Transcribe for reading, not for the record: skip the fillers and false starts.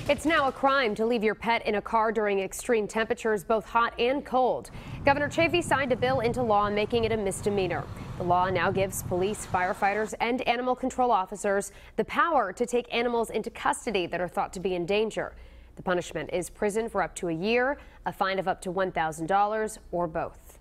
It's now a crime to leave your pet in a car during extreme temperatures, both hot and cold. Governor Chafee signed a bill into law making it a misdemeanor. The law now gives police, firefighters, and animal control officers the power to take animals into custody that are thought to be in danger. The punishment is prison for up to a year, a fine of up to $1,000, or both.